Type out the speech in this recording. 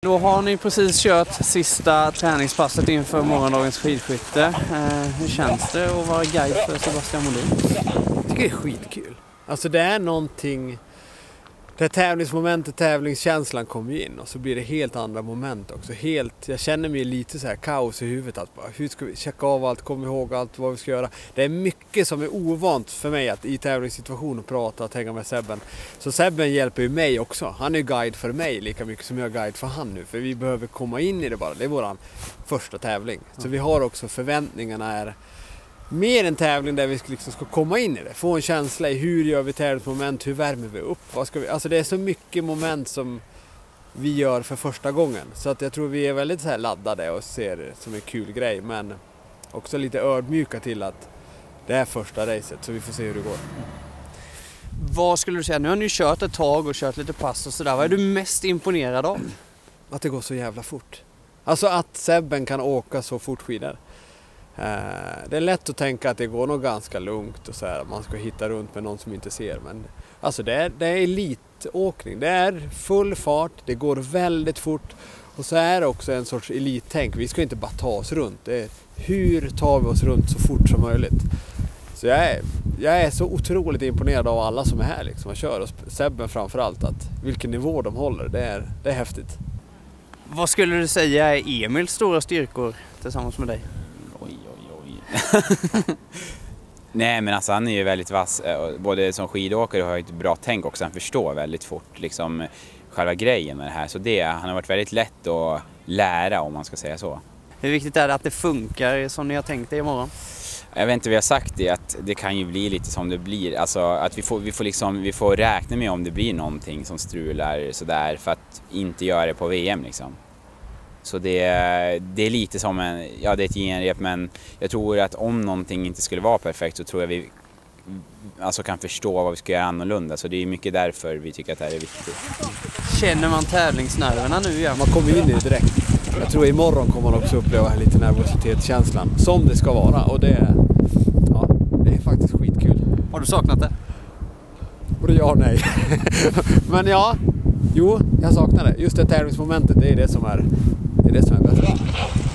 Då har ni precis kört sista träningspasset inför morgondagens skidskytte. Hur känns det att vara guide för Sebastian Molin? Jag tycker det är skitkul. Alltså det är någonting, det tävlingsmomentet, tävlingskänslan kommer in och så blir det helt andra moment också. Jag känner mig lite så här kaos i huvudet. Att bara, hur ska vi checka av allt, komma ihåg allt vad vi ska göra. Det är mycket som är ovant för mig att i tävlingssituation prata och hänga med Sebben. Så Sebben hjälper ju mig också. Han är ju guide för mig lika mycket som jag är guide för han nu. För vi behöver komma in i det bara. Det är våran första tävling. Så vi har också förväntningarna är mer en tävling där vi liksom ska komma in i det. Få en känsla i hur gör vi tävlingsmoment, hur värmer vi upp. Alltså det är så mycket moment som vi gör för första gången. Så att jag tror vi är väldigt så här laddade och ser det som en kul grej. Men också lite ödmjuka till att det är första racet så vi får se hur det går. Vad skulle du säga? Nu har ni kört ett tag och kört lite pass och sådär. Vad är du mest imponerad av? Att det går så jävla fort. Alltså att Sebben kan åka så fort skidor. Det är lätt att tänka att det går nog ganska lugnt och så här, man ska hitta runt med någon som inte ser, men alltså det är elitåkning, det är full fart, det går väldigt fort och så är det också en sorts elittänk. Vi ska inte bara ta oss runt, det är hur tar vi oss runt så fort som möjligt. Så jag är så otroligt imponerad av alla som är här liksom och kör, och Sebben framförallt, att vilken nivå de håller, det är häftigt. Vad skulle du säga är Emils stora styrkor tillsammans med dig? Nej, men alltså han är ju väldigt vass, både som skidåkare och har ett bra tänk också. Han förstår väldigt fort liksom själva grejen med det här, så han har varit väldigt lätt att lära, om man ska säga så. Hur viktigt är det att det funkar som ni har tänkt er imorgon? Jag vet inte, vi har sagt det, att det kan ju bli lite som det blir, alltså att vi får räkna med om det blir någonting som strular sådär, för att inte göra det på VM liksom. Så det är lite som det är ett genrep, men jag tror att om någonting inte skulle vara perfekt så tror jag vi alltså kan förstå vad vi ska göra annorlunda. Så det är mycket därför vi tycker att det här är viktigt. Känner man tävlingsnerverna nu igen? Man kommer in i det direkt. Jag tror imorgon kommer man också uppleva lite nervositetskänslan som det ska vara, och det är faktiskt skitkul. Har du saknat det? Både ja och nej. Men jag saknar det. Just det tävlingsmomentet, det är det som är bäst.